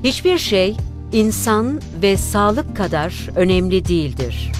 Hiçbir şey insan ve sağlık kadar önemli değildir.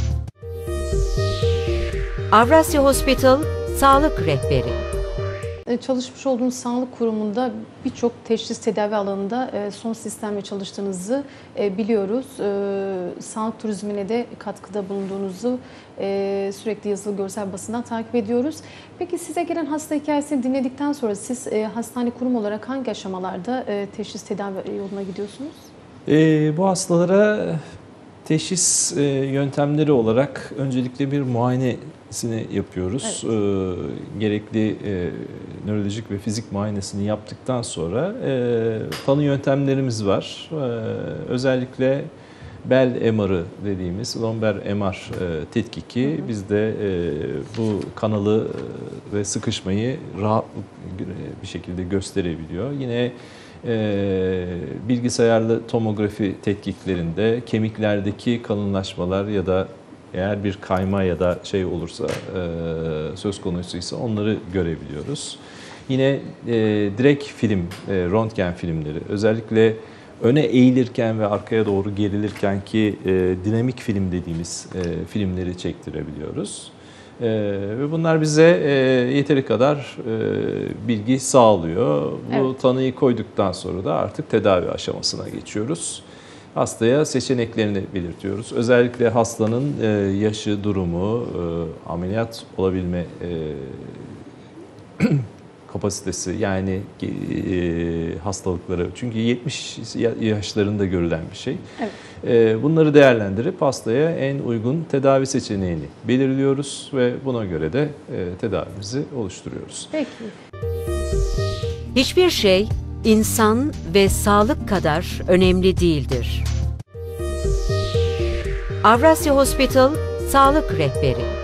Avrasya Hospital Sağlık Rehberi. Çalışmış olduğunuz sağlık kurumunda birçok teşhis tedavi alanında son sistemle çalıştığınızı biliyoruz. Sağlık turizmine de katkıda bulunduğunuzu sürekli yazılı görsel basından takip ediyoruz. Peki size gelen hasta hikayesini dinledikten sonra siz hastane kurum olarak hangi aşamalarda teşhis tedavi yoluna gidiyorsunuz? Bu hastalara teşhis yöntemleri olarak öncelikle bir muayenesini yapıyoruz. Evet. Gerekli nörolojik ve fizik muayenesini yaptıktan sonra tanı yöntemlerimiz var. Özellikle bel MR'ı dediğimiz lomber MR tetkiki bizde bu kanalı ve sıkışmayı rahat bir şekilde gösterebiliyor. Yine bilgisayarlı tomografi tetkiklerinde kemiklerdeki kalınlaşmalar ya da eğer bir kayma ya da şey olursa söz konusuysa onları görebiliyoruz. Yine direkt film, röntgen filmleri özellikle öne eğilirken ve arkaya doğru gerilirken ki dinamik film dediğimiz filmleri çektirebiliyoruz. Ve bunlar bize yeteri kadar bilgi sağlıyor. Bu tanıyı koyduktan sonra da artık tedavi aşamasına geçiyoruz. Hastaya seçeneklerini belirtiyoruz. Özellikle hastanın yaşı, durumu, ameliyat olabilme kapasitesi yani hastalıkları. Çünkü 70 yaşlarında görülen bir şey. Evet. Bunları değerlendirip hastaya en uygun tedavi seçeneğini belirliyoruz ve buna göre de tedavimizi oluşturuyoruz. Peki. Hiçbir şey insan ve sağlık kadar önemli değildir. Avrasya Hospital Sağlık Rehberi.